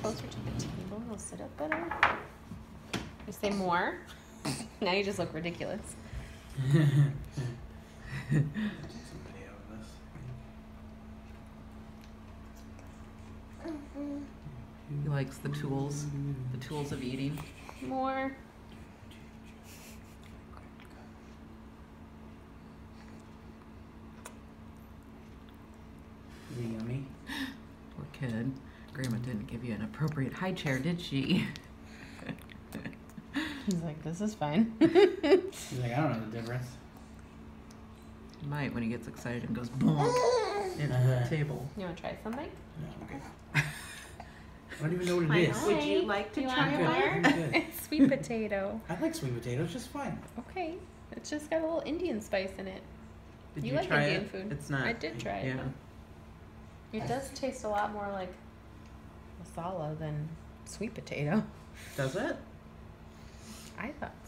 closer to the table, you'll sit up better. You say more. Now you just look ridiculous. He likes the tools of eating. More. Is it yummy? Poor kid. Grandma didn't give you an appropriate high chair, did she? He's like, this is fine. He's like, I don't know the difference. He might when he gets excited and goes bonk into the table. You want to try something? No, I'm good. I don't even know what it is. Hi. Would you like to You try want a more? I'm good. It's sweet potato. I like sweet potatoes just fine. Okay. It's just got a little Indian spice in it. Did You you like try Indian it? food. It's not. I did try it. Yeah. It does taste a lot more like masala than sweet potato. Does it? I thought